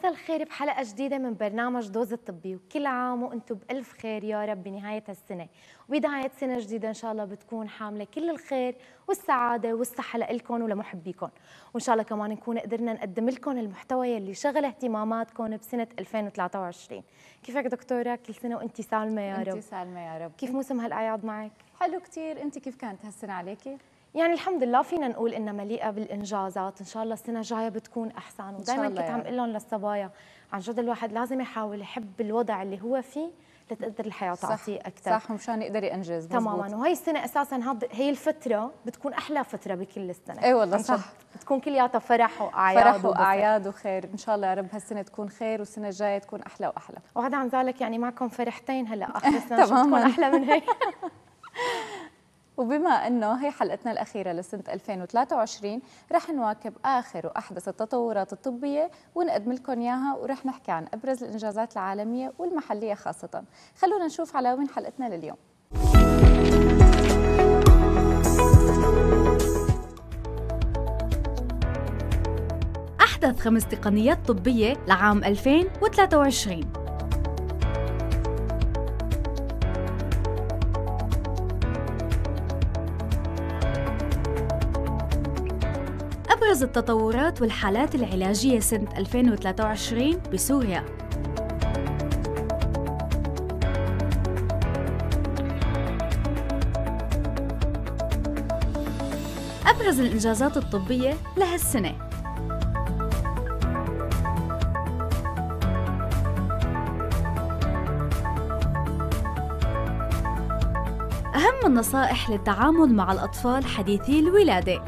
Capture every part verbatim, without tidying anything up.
الخير بحلقة جديدة من برنامج دوز الطبي، وكل عام وانتم بألف خير يا رب بنهاية هالسنة، وبداية سنة جديدة إن شاء الله بتكون حاملة كل الخير والسعادة والصحة لإلكم ولمحبيكم، وإن شاء الله كمان نكون قدرنا نقدم لكم المحتوى اللي شغل اهتماماتكم بسنة ألفين وثلاثة وعشرين. كيفك دكتورة؟ كل سنة وانتي سالمة يا رب. انتي سالمة يا رب. كيف موسم هالأعياد معك؟ حلو كتير. انتي كيف كانت هالسنة عليكي؟ يعني الحمد لله فينا نقول انها مليئه بالانجازات، ان شاء الله السنه الجايه بتكون احسن، ودائما كنت عم اقول لهم للصبايا عن جد الواحد لازم يحاول يحب الوضع اللي هو فيه لتقدر الحياه تعطيه اكثر. صح، مشان يقدر ينجز. تماما. وهي السنه اساسا هي الفتره بتكون احلى فتره بكل السنه. اي والله صح، بتكون كلياتها فرح واعياد فرح واعياد وخير. ان شاء الله يا رب هالسنه تكون خير والسنه الجايه تكون احلى واحلى. وعدا عن ذلك يعني معكم فرحتين هلا اخر السنه تكون احلى من هي. وبما انه هي حلقتنا الاخيره لسنه ألفين وثلاثة وعشرين، رح نواكب اخر واحدث التطورات الطبيه ونقدم لكم اياها، ورح نحكي عن ابرز الانجازات العالميه والمحليه خاصه. خلونا نشوف على وين حلقتنا لليوم. احدث خمس تقنيات طبيه لعام ألفين وثلاثة وعشرين. أبرز التطورات والحالات العلاجية سنة ألفين وثلاثة وعشرين بسوريا. أبرز الإنجازات الطبية لهالسنة. أهم النصائح للتعامل مع الأطفال حديثي الولادة.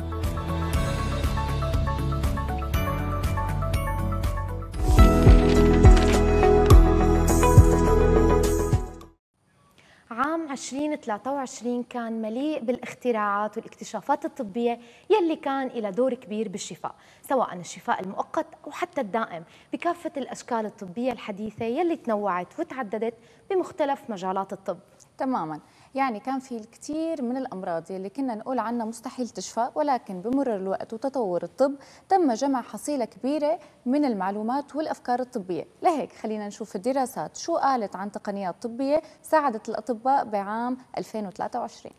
عام ألفين وثلاثة وعشرين كان مليء بالاختراعات والاكتشافات الطبية يلي كان لها دور كبير بالشفاء، سواء الشفاء المؤقت أو حتى الدائم بكافة الأشكال الطبية الحديثة يلي تنوعت وتعددت بمختلف مجالات الطب. تماماً، يعني كان في الكثير من الأمراض اللي كنا نقول عنها مستحيل تشفى، ولكن بمرور الوقت وتطور الطب تم جمع حصيلة كبيرة من المعلومات والأفكار الطبية. لهيك خلينا نشوف الدراسات شو قالت عن تقنيات طبية ساعدت الأطباء بعام ألفين وثلاثة وعشرين.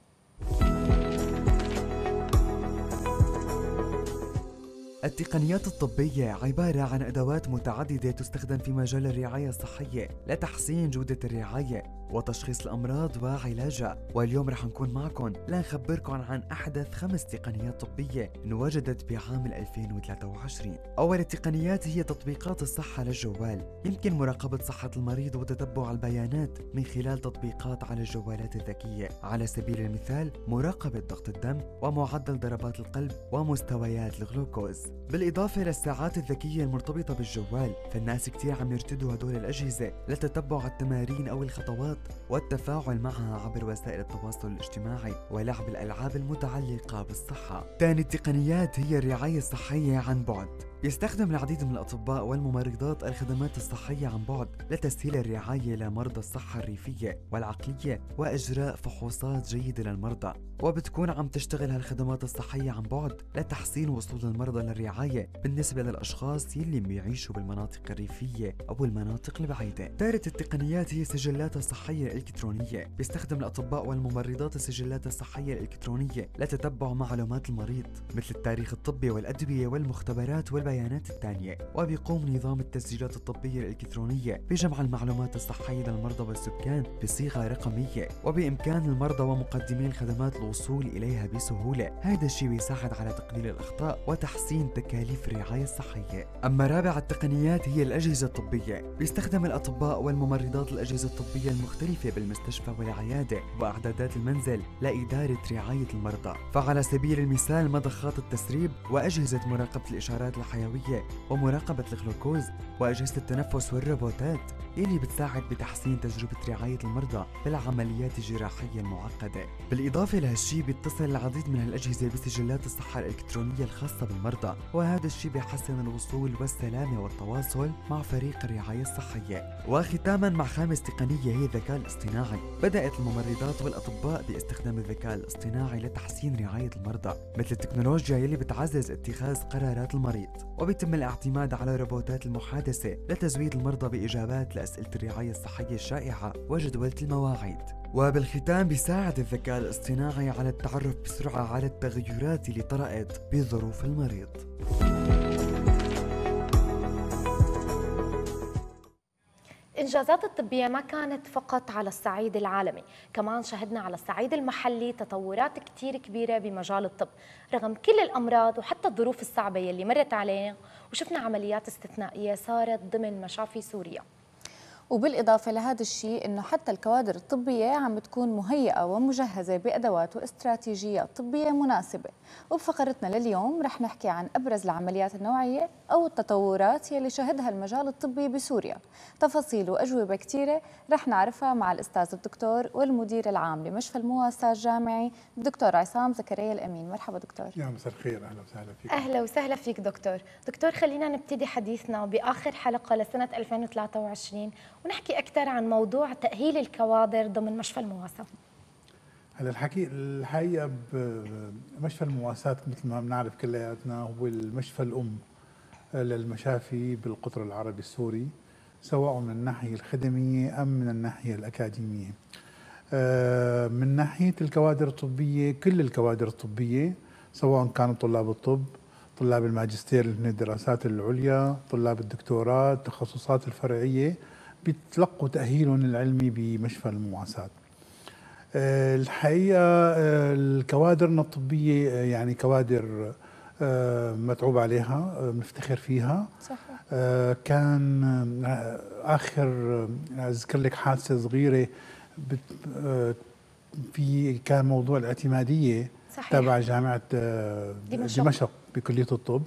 التقنيات الطبية عبارة عن أدوات متعددة تستخدم في مجال الرعاية الصحية لتحسين جودة الرعاية وتشخيص الأمراض وعلاجها. واليوم رح نكون معكم لنخبركم عن أحدث خمس تقنيات طبية انوجدت بعام ألفين وثلاثة وعشرين. أول التقنيات هي تطبيقات الصحة للجوال. يمكن مراقبة صحة المريض وتتبع البيانات من خلال تطبيقات على الجوالات الذكية، على سبيل المثال مراقبة ضغط الدم ومعدل ضربات القلب ومستويات الغلوكوز. بالإضافة للساعات الذكية المرتبطة بالجوال، فالناس كتير عم يرتدوا هدول الأجهزة لتتبع التمارين أو الخطوات والتفاعل معها عبر وسائل التواصل الاجتماعي ولعب الألعاب المتعلقة بالصحة. ثاني التقنيات هي الرعاية الصحية عن بعد. يستخدم العديد من الأطباء والممرضات الخدمات الصحية عن بعد لتسهيل الرعاية لمرضى الصحة الريفية والعقلية وإجراء فحوصات جيدة للمرضى، وبتكون عم تشتغل هالخدمات الصحية عن بعد لتحسين وصول المرضى للرعاية بالنسبة للأشخاص يلي بيعيشوا بالمناطق الريفية أو المناطق البعيدة. ثالث التقنيات هي السجلات الصحية الإلكترونية. بيستخدم الأطباء والممرضات السجلات الصحية الإلكترونية لتتبع معلومات المريض مثل التاريخ الطبي والأدوية والمختبرات والبيانات البيانات الثانية. وبيقوم نظام التسجيلات الطبية الإلكترونية بجمع المعلومات الصحية للمرضى والسكان بصيغة رقمية، وبإمكان المرضى ومقدمي الخدمات الوصول إليها بسهولة. هذا الشيء بيساعد على تقليل الأخطاء وتحسين تكاليف الرعاية الصحية. أما رابع التقنيات هي الأجهزة الطبية. بيستخدم الأطباء والممرضات الأجهزة الطبية المختلفة بالمستشفى والعيادة وإعدادات المنزل لإدارة رعاية المرضى، فعلى سبيل المثال مضخات التسريب وأجهزة مراقبة الإشارات الحيوية ومراقبة الغلوكوز وأجهزة التنفس والروبوتات اللي بتساعد بتحسين تجربة رعاية المرضى بالعمليات الجراحية المعقدة. بالإضافة لهالشي بيتصل العديد من هالأجهزة بسجلات الصحة الإلكترونية الخاصة بالمرضى، وهذا الشي بيحسن الوصول والسلامة والتواصل مع فريق الرعاية الصحية. وختاما مع خامس تقنية هي الذكاء الاصطناعي. بدأت الممرضات والأطباء باستخدام الذكاء الاصطناعي لتحسين رعاية المرضى، مثل التكنولوجيا يلي بتعزز اتخاذ قرارات المريض. وبيتم الاعتماد على روبوتات المحادثة لتزويد المرضى بإجابات لأسئلة الرعاية الصحية الشائعة وجدولة المواعيد. وبالختام بيساعد الذكاء الاصطناعي على التعرف بسرعة على التغيرات اللي طرأت بظروف المريض. الإنجازات الطبية ما كانت فقط على الصعيد العالمي، كمان شهدنا على الصعيد المحلي تطورات كتير كبيرة بمجال الطب رغم كل الأمراض وحتى الظروف الصعبة يلي مرت علينا، وشفنا عمليات استثنائية صارت ضمن مشافي سوريا. وبالإضافة لهذا الشيء أنه حتى الكوادر الطبية عم تكون مهيئة ومجهزة بأدوات واستراتيجيات طبية مناسبة. وبفقرتنا لليوم رح نحكي عن أبرز العمليات النوعية أو التطورات يلي شهدها المجال الطبي بسوريا. تفاصيل وأجوبة كثيرة رح نعرفها مع الأستاذ الدكتور والمدير العام لمشفى المواساة الجامعي الدكتور عصام زكريا الأمين. مرحبا دكتور. يا مساء الخير، أهلا وسهلا فيك. أهلا وسهلا فيك دكتور. دكتور خلينا نبتدي حديثنا بآخر حلقة لسنة ألفين وثلاثة وعشرين ونحكي أكثر عن موضوع تأهيل الكوادر ضمن مشفى المواساة. هلا الحكي الحقيقة بمشفى المواساة مثل ما بنعرف كلياتنا هو المشفى الأم للمشافي بالقطر العربي السوري، سواء من الناحية الخدمية أم من الناحية الأكاديمية. من ناحية الكوادر الطبية، كل الكوادر الطبية سواء كانوا طلاب الطب، طلاب الماجستير من الدراسات العليا، طلاب الدكتوراه، التخصصات الفرعية، بيتلقوا تأهيلهم العلمي بمشفى المواساة. الحقيقة الكوادرنا الطبية يعني كوادر متعوب عليها، بنفتخر فيها. صحيح. كان آخر أذكر لك حادثة صغيرة في كان موضوع الاعتمادية. صحيح. تبع جامعة دمشق, دمشق بكلية الطب.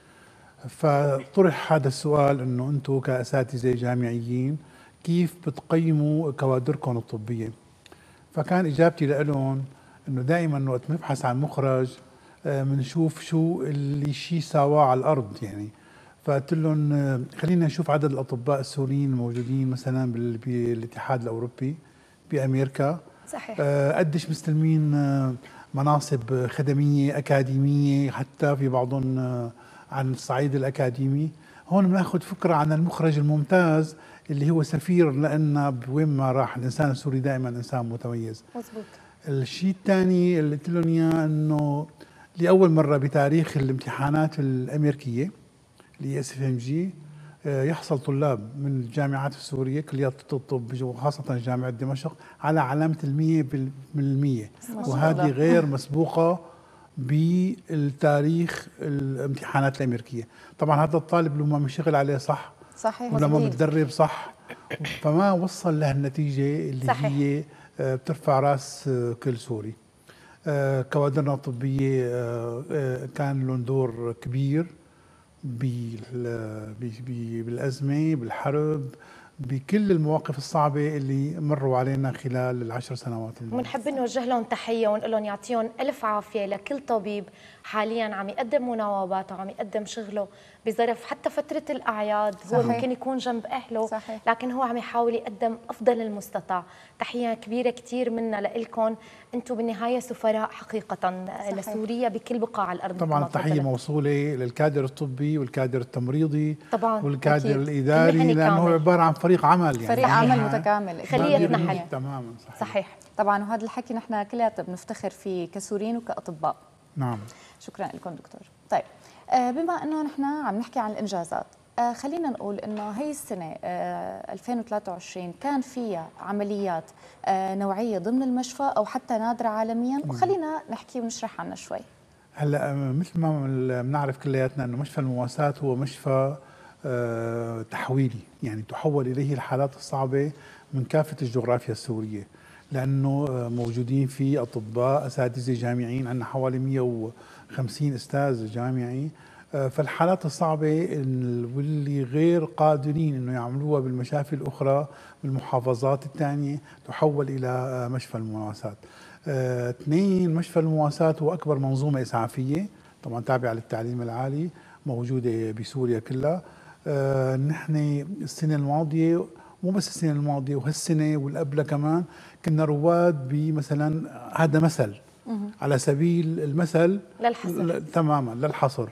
فطرح هذا السؤال انه انتم كاساتذه جامعيين كيف بتقيموا كوادركم الطبيه؟ فكان اجابتي لهم انه دائما وقت بنبحث عن مخرج بنشوف شو اللي شيء ساواه على الارض يعني. فقلت لهم خلينا نشوف عدد الاطباء السوريين الموجودين مثلا بالاتحاد الاوروبي بامريكا. صحيح. قديش مستلمين مناصب خدميه اكاديميه حتى في بعضهم عن الصعيد الأكاديمي. هون بناخذ فكرة عن المخرج الممتاز اللي هو سفير لنا بوين ما راح. الإنسان السوري دائما إنسان متميز. مزبوط. الشيء الثاني اللي قلت لهم إياه إنه لأول مرة بتاريخ الامتحانات الأمريكية اللي اس اف ام جي يحصل طلاب من الجامعات السورية كليات الطب وخاصة جامعة دمشق على علامة المية بالمية، وهذه غير مسبوقة بالتاريخ الامتحانات الامريكيه. طبعا هذا الطالب لما بيشتغل عليه صح، صحيح، ولما بتدرب صح، فما وصل لهالنتيجه اللي صحيح. هي بترفع راس كل سوري. كوادرنا الطبيه كان لهم دور كبير بالازمه، بالحرب، بكل المواقف الصعبة اللي مروا علينا خلال العشر سنوات الماضية. ونحب نوجه لهم تحية ونقول لهم يعطيهم ألف عافية لكل طبيب حاليا عم يقدم مناوباته وعم يقدم شغله بظرف حتى فترة الأعياد. صحيح. هو ممكن يكون جنب أهله. صحيح. لكن هو عم يحاول يقدم أفضل المستطاع. تحية كبيرة كتير منا لإلكم، أنتم بالنهاية سفراء حقيقة. صحيح. لسوريا بكل بقاع الأرض. طبعا التحية موصولة للكادر الطبي والكادر التمريضي طبعا والكادر أكيد. الإداري، لأنه عبارة عن فريق عمل يعني. فريق عمل متكامل. خليتنا حل. تماما. صحيح. صحيح. طبعا وهذا الحكي نحن كلياتنا بنفتخر فيه كسوريين وكأطباء. نعم. شكرا لكم دكتور. طيب بما انه نحن عم نحكي عن الانجازات، خلينا نقول انه هي السنه ألفين وثلاثة وعشرين كان فيها عمليات نوعيه ضمن المشفى او حتى نادره عالميا، وخلينا نحكي ونشرح عنها شوي. هلا مثل ما بنعرف كلياتنا انه مشفى المواساة هو مشفى تحويلي، يعني تحول اليه الحالات الصعبه من كافه الجغرافيا السوريه، لانه موجودين فيه اطباء اساتذه جامعيين، عندنا حوالي مئة وخمسين استاذ جامعي. فالحالات الصعبه واللي غير قادرين انه يعملوها بالمشافي الاخرى بالمحافظات الثانيه تحول الى مشفى المواساة. اثنين، مشفى المواساة هو اكبر منظومه اسعافيه طبعا تابعه للتعليم العالي موجوده بسوريا كلها. نحن السنه الماضيه، مو بس السنه الماضيه وهالسنه والقبلها كمان، كنا رواد بمثلا، هذا مثل على سبيل المثل للحصر. تماما للحصر.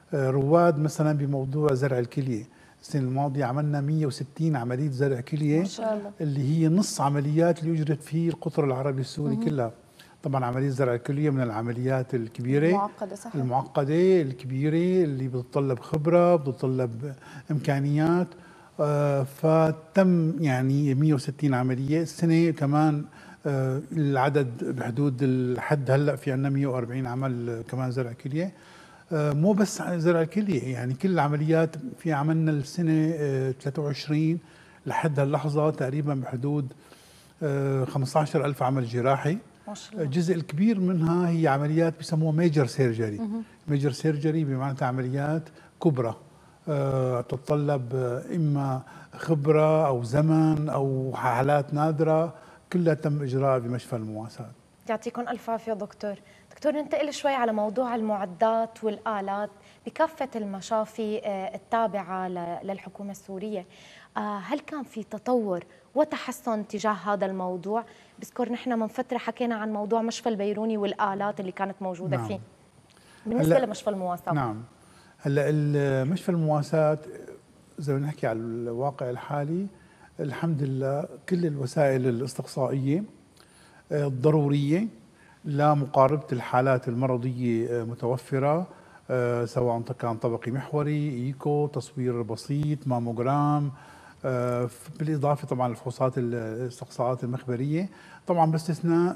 رواد مثلا بموضوع زرع الكليه، السنه الماضيه عملنا مئة وستين عمليه زرع كليه ما شاء الله، اللي هي نص عمليات اللي يجرت في القطر العربي السوري كلها. طبعا عمليه زرع الكليه من العمليات الكبيره معقده صحيح، المعقده الكبيره اللي بتتطلب خبره، بتتطلب امكانيات. آه فتم يعني مئة وستين عمليه. السنه كمان آه العدد بحدود الحد هلا في عندنا مئة وأربعين عمل كمان زرع كليه. آه مو بس زرع الكليه، يعني كل العمليات في عملنا السنه آه ثلاثة وعشرين لحد هاللحظه تقريبا بحدود آه خمسة عشر ألف عمل جراحي. ما شاء الله. جزء الكبير منها هي عمليات بسموها ميجر سيرجري. ميجر سيرجري بمعنى عمليات كبرى أه تتطلب اما خبره او زمن او حالات نادره، كلها تم اجراءها بمشفى المواساة. يعطيكم الف عافيه دكتور. دكتور ننتقل شوي على موضوع المعدات والآلات بكافة المشافي التابعة للحكومة السورية. هل كان في تطور وتحسن تجاه هذا الموضوع؟ بذكر نحن من فترة حكينا عن موضوع مشفى البيروني والآلات اللي كانت موجودة نعم. فيه بالنسبة لمشفى المواساة. نعم، هلا مشفى المواساة إذا بدنا نحكي على الواقع الحالي، الحمد لله كل الوسائل الاستقصائية الضرورية لمقاربة الحالات المرضية متوفرة، سواء كان طبقي محوري، إيكو، تصوير بسيط، ماموجرام، بالإضافة طبعا للفحوصات الاستقصاءات المخبرية، طبعا باستثناء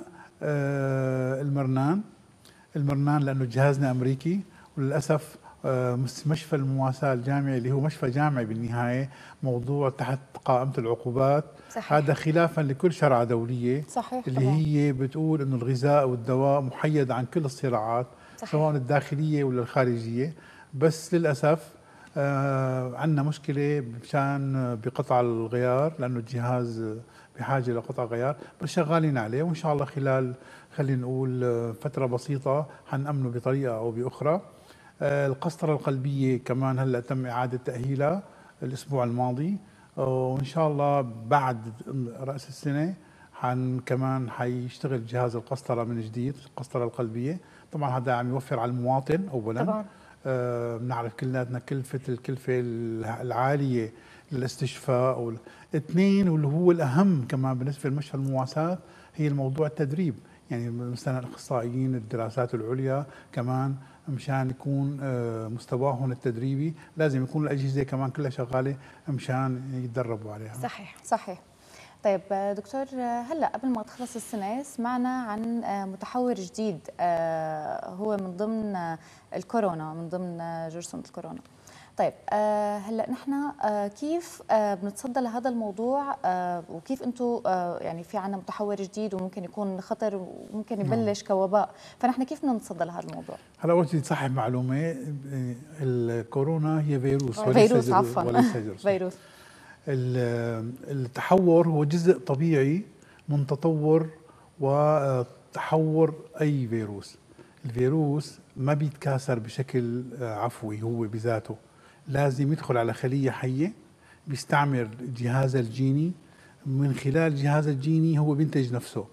المرنان. المرنان لأنه جهازنا أمريكي، وللأسف مشفى المواساة الجامعي اللي هو مشفى جامعي بالنهاية موضوع تحت قائمة العقوبات. صحيح. هذا خلافا لكل شرعة دولية صحيح اللي طبعا. هي بتقول أنه الغذاء والدواء محيد عن كل الصراعات صحيح. سواء الداخلية ولا الخارجية، بس للأسف آه عندنا مشكلة مشان بقطع الغيار، لأنه الجهاز بحاجة لقطع غيار، بس شغالين عليه وإن شاء الله خلال خلينا نقول فترة بسيطة حنأمنه بطريقة أو بأخرى. آه القسطرة القلبية كمان هلأ تم إعادة تأهيلها الأسبوع الماضي، وإن شاء الله بعد رأس السنة حن كمان حيشتغل جهاز القسطرة من جديد، القسطرة القلبية. طبعا هذا عم يوفر على المواطن أولا طبعا. بنعرف آه كلياتنا كلفة الكلفة العالية للاستشفاء، أو اثنين واللي هو الأهم كمان بالنسبة لمشفى المواساة هي الموضوع التدريب. يعني مثلا الأخصائيين الدراسات العليا كمان مشان يكون آه مستواهم التدريبي لازم يكون الأجهزة كمان كلها شغالة مشان يتدربوا عليها. صحيح صحيح. طيب دكتور، هلا قبل ما تخلص السنه سمعنا عن متحور جديد هو من ضمن الكورونا، من ضمن جرثومه الكورونا. طيب هلا نحن كيف بنتصدى لهذا الموضوع، وكيف انتم يعني في عندنا متحور جديد وممكن يكون خطر وممكن يبلش كوباء، فنحن كيف بدنا نتصدى لهذا الموضوع؟ هلا اول شيء تصحح معلومه، الكورونا هي فيروس وليس فيروس عفوا وليس جرثومه. فيروس. التحور هو جزء طبيعي من تطور وتحور أي فيروس. الفيروس ما بيتكاثر بشكل عفوي هو بذاته، لازم يدخل على خلية حية، بيستعمل جهاز الجيني، من خلال الجهاز الجيني هو بينتج نفسه.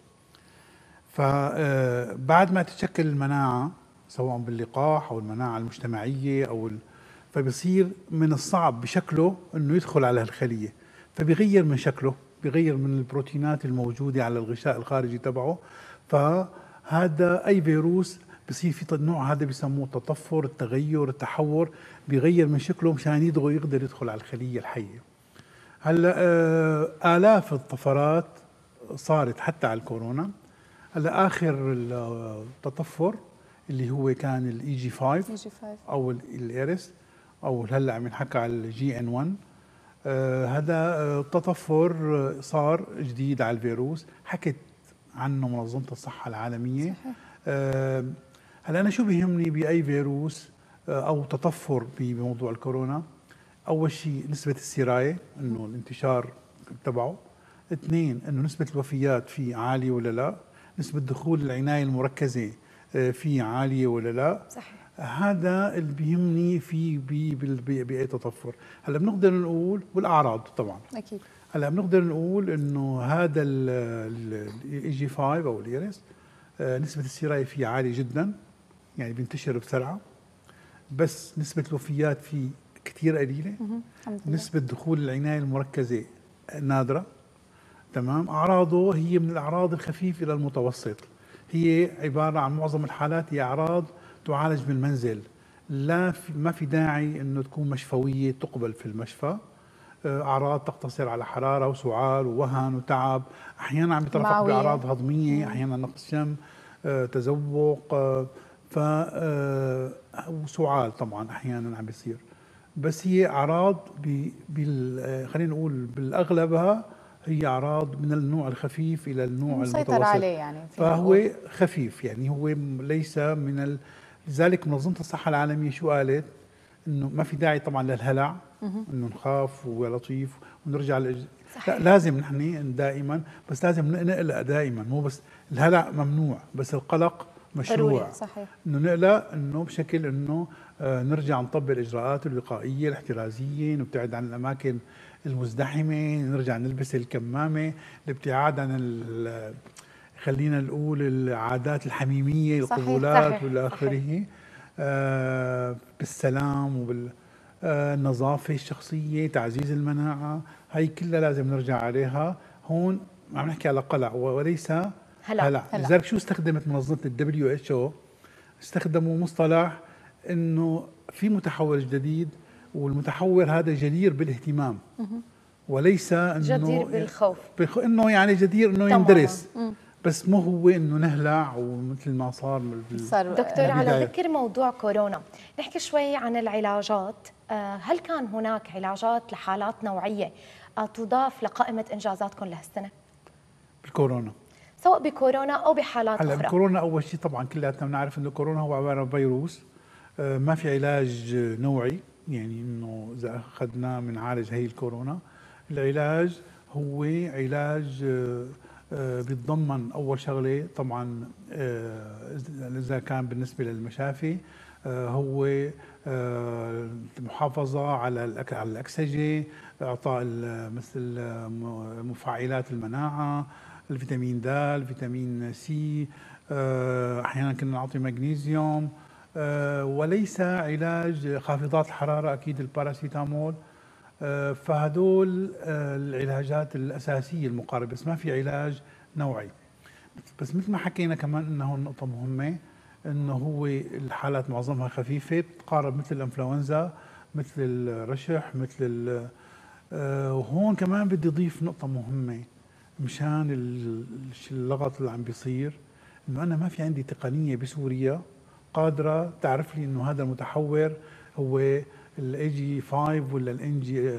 فبعد ما تتشكل المناعة سواء باللقاح أو المناعة المجتمعية أو فبصير من الصعب بشكله انه يدخل على الخليه، فبيغير من شكله، بيغير من البروتينات الموجوده على الغشاء الخارجي تبعه. فهذا اي فيروس بصير في النوع هذا بيسموه التطفر، التغير، التحور، بيغير من شكله مشان يقدر يقدر يدخل على الخليه الحيه. هلا آه آلاف الطفرات صارت حتى على الكورونا. هلا اخر التطفر اللي هو كان الاي جي خمسة او الايرس، او هلا عم ينحكى على الجي ان واحد. آه هذا آه تطفر صار جديد على الفيروس، حكت عنه منظمه الصحه العالميه. آه هلا انا شو بيهمني باي فيروس آه او تطفر بموضوع الكورونا؟ اول شيء نسبه السرايه، انه الانتشار تبعه. اثنين، انه نسبه الوفيات فيه عاليه ولا لا؟ نسبه دخول العنايه المركزه آه فيه عاليه ولا لا؟ صحيح. هذا اللي بيهمني في باي تطفر. هلا بنقدر نقول والاعراض طبعا اكيد. هلا بنقدر نقول انه هذا الاي جي خمسة او الايرس نسبه السرايه فيه عاليه جدا، يعني بينتشر بسرعه. بس نسبة الوفيات فيه كثير قليلة. الحمد لله. نسبة دخول العناية المركزة نادرة. تمام. أعراضه هي من الأعراض الخفيفة إلى المتوسط، هي عبارة عن معظم الحالات هي أعراض تعالج بالمنزل، لا في ما في داعي إنه تكون مشفوية تقبل في المشفى. أعراض تقتصر على حرارة وسعال ووهن وتعب، أحيانا عم يترافق بأعراض هضمية، أحيانا نقص شم، تذوق، ف وسعال طبعا أحيانا عم بيصير. بس هي أعراض خلينا نقول بالأغلبها هي أعراض من النوع الخفيف إلى النوع مسيطر المتوسط عليه يعني، فهو نقول. خفيف يعني، هو ليس من ال... لذلك منظمة الصحة العالمية شو قالت؟ إنه ما في داعي طبعا للهلع، إنه نخاف ولطيف ونرجع لج... لا، لازم نحن دائما، بس لازم نقلق دائما، مو بس الهلع ممنوع بس القلق مشروع. صحيح. انه نقلق انه بشكل انه آه نرجع نطبق الاجراءات الوقائيه الاحترازيه، نبتعد عن الاماكن المزدحمه، نرجع نلبس الكمامه، الابتعاد عن خلينا نقول العادات الحميميه، القبولات والى اخره، آه بالسلام وبال آه النظافه الشخصيه، تعزيز المناعه، هي كلها لازم نرجع عليها. هون عم نحكي على قلع وليس هلا. هلا لذلك شو استخدمت منظمه الدبليو اتش او؟ استخدموا مصطلح انه في متحور جديد، والمتحور هذا جدير بالاهتمام وليس انه جدير بالخوف، بخ... انه يعني جدير انه يندرس، بس مو هو انه نهلع ومثل ما صار بال... دكتور على ذكر موضوع كورونا، نحكي شوي عن العلاجات. هل كان هناك علاجات لحالات نوعيه تضاف لقائمه انجازاتكم لهالسنه؟ بالكورونا، سواء بكورونا او بحالات هلا اخرى. بكورونا اول شيء طبعا كلياتنا بنعرف انه كورونا هو عباره عن فيروس، ما في علاج نوعي، يعني انه اذا اخذناه بنعالج هي الكورونا. العلاج هو علاج بيتضمن اول شغله طبعا اذا كان بالنسبه للمشافي هو المحافظه على الاكسجه، اعطاء مثل مفعلات المناعه، الفيتامين د، الفيتامين سي، احيانا كنا نعطي مغنيسيوم، وليس علاج خافضات الحراره اكيد الباراسيتامول. فهدول العلاجات الاساسيه المقاربه، بس ما في علاج نوعي. بس مثل ما حكينا كمان انه نقطه مهمه، انه هو الحالات معظمها خفيفه، بتقارب مثل الانفلونزا، مثل الرشح، مثل وهون كمان بدي اضيف نقطه مهمه مشان اللغط اللي عم بيصير، انه انا ما في عندي تقنيه بسوريا قادره تعرف لي انه هذا المتحور هو الاي جي خمسة ولا الان جي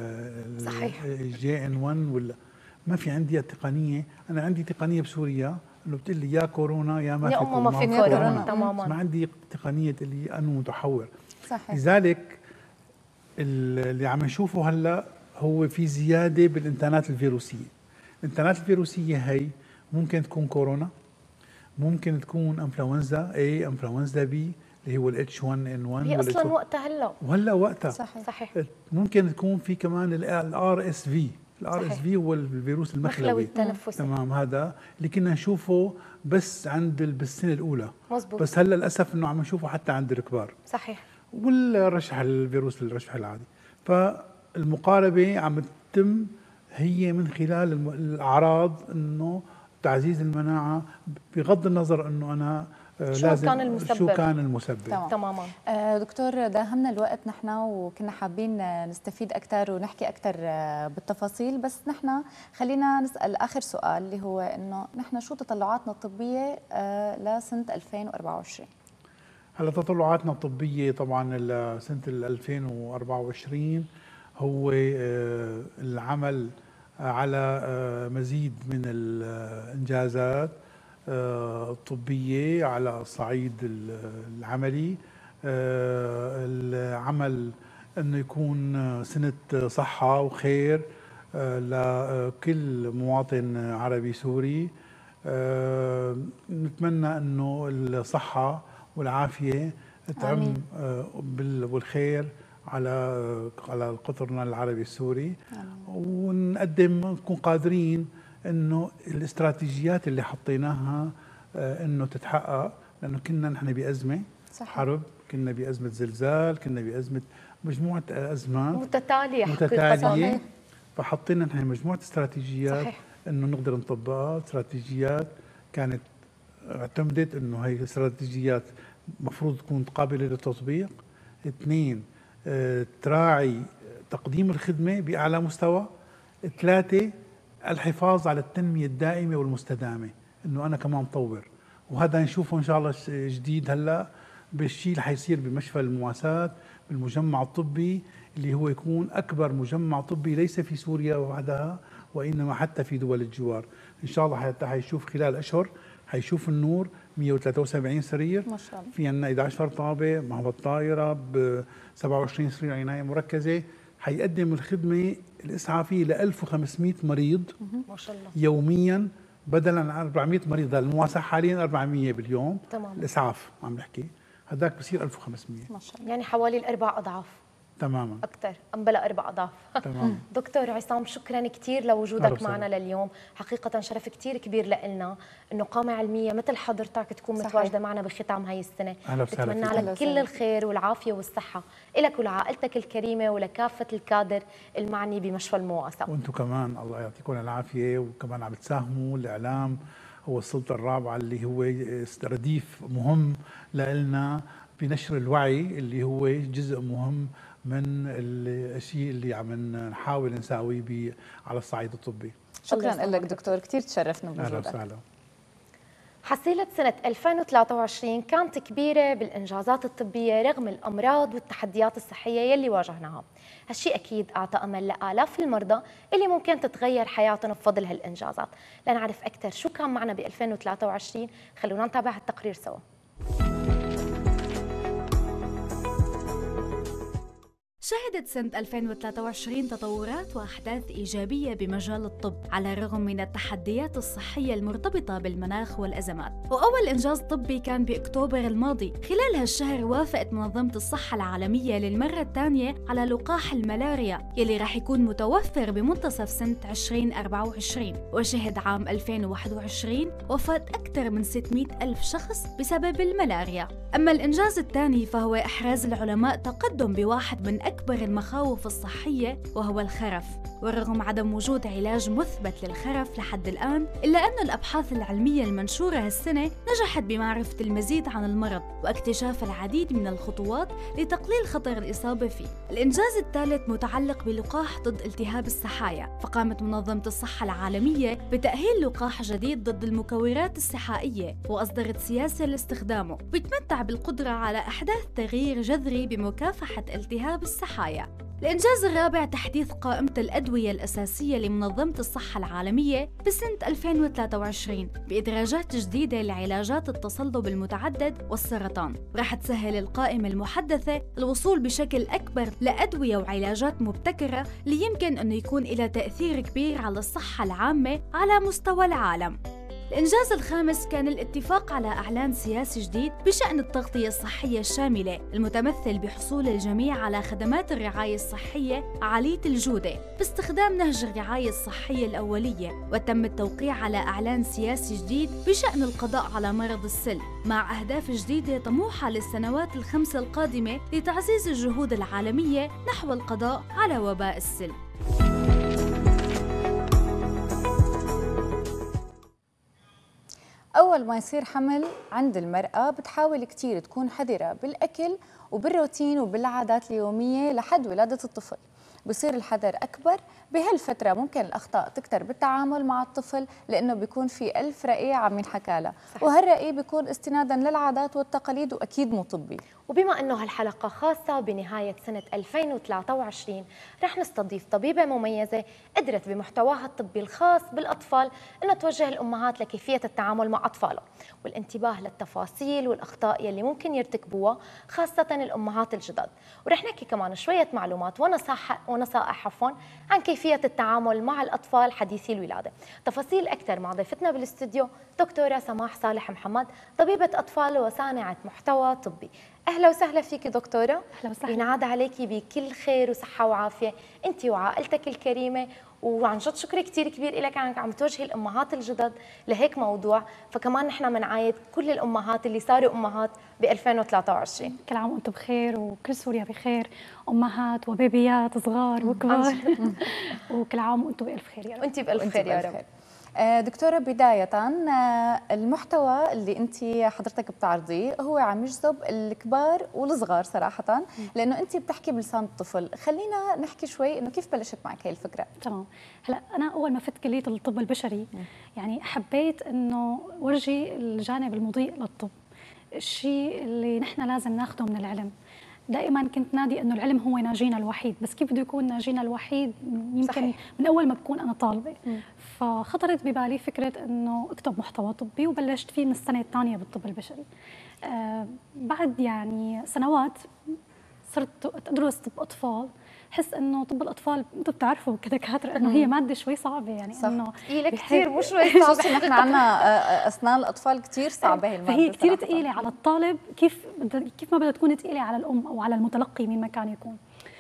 جي ان واحد، ولا ما في عندي تقنيه. انا عندي تقنيه بسوريا انه بتقول لي يا كورونا يا ما في كورونا, ما في كورونا تماما، ما عندي تقنيه اللي انه متحور. صحيح. لذلك اللي عم نشوفه هلا هو في زياده بالانتانات الفيروسيه. الانتانات الفيروسيه هي ممكن تكون كورونا، ممكن تكون انفلونزا اي، انفلونزا بي اللي هو الاتش واحد ان واحد، هي اصلا وقتها هلا وهلا وقتها. صحيح. صحيح. ممكن تكون في كمان الار اس في، الار اس في هو الفيروس المخلوي التنفسي. تمام، هذا اللي كنا نشوفه بس عند بالسنه الاولى. مزبوط. بس هلا للاسف انه عم نشوفه حتى عند الكبار. صحيح. والرشح الفيروس الرشح العادي. فالمقاربه عم تتم هي من خلال الاعراض، انه تعزيز المناعه بغض النظر انه انا شو لازم كان المسبب، شو كان المسبب. تمام. تماما. آه دكتور، داهمنا الوقت نحن وكنا حابين نستفيد اكثر ونحكي اكثر بالتفاصيل، بس نحن خلينا نسال اخر سؤال اللي هو انه نحن شو تطلعاتنا الطبيه آه لسنه ألفين وأربعة وعشرين؟ هلا تطلعاتنا الطبيه طبعا لسنه ألفين وأربعة وعشرين هو آه العمل على آه مزيد من الانجازات الطبية على الصعيد العملي. العمل أنه يكون سنة صحة وخير لكل مواطن عربي سوري. نتمنى أنه الصحة والعافية تعم بالخير على على قطرنا العربي السوري. ونقدم نكون قادرين انه الاستراتيجيات اللي حطيناها انه تتحقق، لانه كنا نحن بازمه. صحيح. حرب، كنا بأزمة زلزال، كنا بأزمة مجموعة أزمات متتالية متتالية، فحطينا نحن مجموعة استراتيجيات صحيح. انه نقدر نطبقها. استراتيجيات كانت اعتمدت انه هي استراتيجيات مفروض تكون قابلة للتطبيق. اثنين، اه تراعي تقديم الخدمة بأعلى مستوى. ثلاثة، الحفاظ على التنمية الدائمة والمستدامة، انه انا كمان طور. وهذا نشوفه ان شاء الله جديد هلا بالشيء اللي حيصير بمشفى المواساة بالمجمع الطبي، اللي هو يكون اكبر مجمع طبي ليس في سوريا وحدها وانما حتى في دول الجوار. ان شاء الله حتى حيشوف خلال اشهر حيشوف النور مئة وثلاثة وسبعين سرير، ما شاء الله، في عندنا إحدى عشرة طابة، مهبط طائرة ب سبعة وعشرين سرير عناية مركزة. حيقدم الخدمة الإسعافية ل ألف وخمسمئة مريض ما شاء الله يوميا، بدلا عن أربعمئة مريض. المواساة حاليا أربعمئة باليوم. تمام. الإسعاف عم نحكي، هذاك بصير ألف وخمسمئة. ما شاء الله، يعني حوالي الاربع اضعاف تماما، اكثر ام بلا اربع اضعاف. تمام. دكتور عصام، شكرا كثير لوجودك معنا لليوم، حقيقه شرف كثير كبير لنا انه قامه علميه مثل حضرتك تكون صحيح. متواجده معنا بختام هاي السنه. بتمنى لك كل الخير والعافيه والصحه لك ولعائلتك الكريمه ولكافه الكادر المعني بمشفى المواساة. وانتم كمان الله يعطيكم العافيه، وكمان عم تساهموا. الاعلام هو السلطه الرابعه اللي هو رديف مهم لنا بنشر الوعي، اللي هو جزء مهم من الشيء اللي عم نحاول نساويه على الصعيد الطبي. شكرا لك دكتور، كثير تشرفنا بوجودك. اهلا وسهلا. حصيلة سنة ألفين وثلاثة وعشرين كانت كبيرة بالإنجازات الطبية رغم الأمراض والتحديات الصحية يلي واجهناها. هالشيء أكيد أعطى أمل لآلاف المرضى اللي ممكن تتغير حياتهم بفضل هالإنجازات. لنعرف أكثر شو كان معنا ب ألفين وثلاثة وعشرين خلونا نتابع التقرير سوا. شهدت سنة ألفين وثلاثة وعشرين تطورات وأحداث إيجابية بمجال الطب على الرغم من التحديات الصحية المرتبطة بالمناخ والأزمات. وأول إنجاز طبي كان بأكتوبر الماضي. خلال هالشهر وافقت منظمة الصحة العالمية للمرة الثانية على لقاح الملاريا يلي راح يكون متوفر بمنتصف سنة ألفين وأربعة وعشرين. وشهد عام ألفين وواحد وعشرين وفاة أكثر من ستمئة ألف شخص بسبب الملاريا. أما الإنجاز الثاني فهو إحراز العلماء تقدم بواحد من أكبر المخاوف الصحية وهو الخرف. ورغم عدم وجود علاج مثبت للخرف لحد الآن، إلا أن الأبحاث العلمية المنشورة هالسنة نجحت بمعرفة المزيد عن المرض واكتشاف العديد من الخطوات لتقليل خطر الإصابة فيه. الإنجاز الثالث متعلق بلقاح ضد التهاب السحايا، فقامت منظمة الصحة العالمية بتأهيل لقاح جديد ضد المكورات السحائية وأصدرت سياسة لاستخدامه، بيتمتع بالقدرة على إحداث تغيير جذري بمكافحة التهاب السحايا. الإنجاز الرابع تحديث قائمة الأدوية الأساسية لمنظمة الصحة العالمية بسنة ألفين وثلاثة وعشرين بإدراجات جديدة لعلاجات التصلب المتعدد والسرطان. راح تسهل القائمة المحدثة الوصول بشكل أكبر لأدوية وعلاجات مبتكرة اللي يمكن أنه يكون لها تأثير كبير على الصحة العامة على مستوى العالم. الإنجاز الخامس كان الاتفاق على إعلان سياسي جديد بشأن التغطية الصحية الشاملة المتمثل بحصول الجميع على خدمات الرعاية الصحية عالية الجودة باستخدام نهج الرعاية الصحية الأولية. وتم التوقيع على إعلان سياسي جديد بشأن القضاء على مرض السل مع أهداف جديدة طموحة للسنوات الخمس القادمة لتعزيز الجهود العالمية نحو القضاء على وباء السل. أول ما يصير حمل عند المرأة بتحاول كتير تكون حذرة بالأكل وبالروتين وبالعادات اليومية لحد ولادة الطفل. بصير الحذر أكبر بهالفترة، ممكن الأخطاء تكتر بالتعامل مع الطفل لأنه بيكون في ألف رأي عم ينحكى له، وهالرأي بيكون استنادا للعادات والتقاليد وأكيد مو طبي. وبما أنه هالحلقة خاصة بنهاية سنة ألفين وثلاثة وعشرين رح نستضيف طبيبة مميزة قدرت بمحتواها الطبي الخاص بالأطفال أنها توجه الأمهات لكيفية التعامل مع أطفالها والانتباه للتفاصيل والأخطاء يلي ممكن يرتكبوها خاصة الأمهات الجدد. ورح نحكي كمان شوية معلومات ونصائح ونصائح عفوا عن كيفية التعامل مع الأطفال حديثي الولادة. تفاصيل أكثر مع ضيفتنا بالاستوديو دكتورة سماح صالح محمد، طبيبة أطفال وصانعة محتوى طبي. أهلا وسهلا فيك دكتورة. أهلا وسهلا. ينعاد عليكي بكل خير وصحة وعافية أنت وعائلتك الكريمة، وعن جد شكر كثير كبير لك عنك عم توجهي الأمهات الجدد لهيك موضوع. فكمان نحن بنعايد كل الأمهات اللي صاروا أمهات ب ألفين وثلاثة وعشرين. كل عام وانتم بخير وكل سوريا بخير، امهات وبيبيات صغار وكبار وكل عام وانتم بالف خير يا رب. وانت بالف خير يا رب. دكتورة، بداية المحتوى اللي انت حضرتك بتعرضيه هو عم يجذب الكبار والصغار صراحة، لانه انت بتحكي بلسان الطفل. خلينا نحكي شوي انه كيف بلشت معك هاي الفكرة. تمام. هلا انا اول ما فت كلية الطب البشري يعني حبيت انه ورجي الجانب المضيء للطب، الشيء اللي نحن لازم ناخذه من العلم. دائما كنت نادي انه العلم هو ناجينا الوحيد، بس كيف بده يكون ناجينا الوحيد؟ يمكن صحيح. من اول ما بكون انا طالبه. م. فخطرت ببالي فكره انه اكتب محتوى طبي، وبلشت فيه من السنه الثانيه بالطب البشري. آه بعد يعني سنوات صرت ادرس طب اطفال. حس انه طب الاطفال انتم بتعرفوا كدكاتره انه هي ماده شوي صعبه، يعني انه ثقيله كثير، مو شوي صعبه. نحن عندنا اسنان الاطفال كثير صعبه هي الماده، فهي كثير ثقيله على الطالب، كيف كيف ما بدها تكون ثقيله على الام او على المتلقي مين ما كان يكون.